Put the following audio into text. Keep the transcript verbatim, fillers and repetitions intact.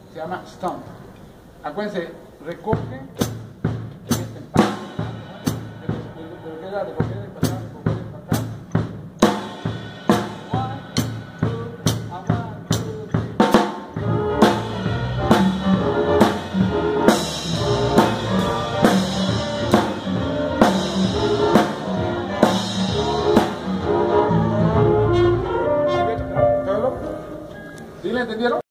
se llama stomp. Acuérdense, recoge este empate, de lo que era recoger el pasado, recoger el pasado. One, two, and one, two, three. ¿Sí le entendieron?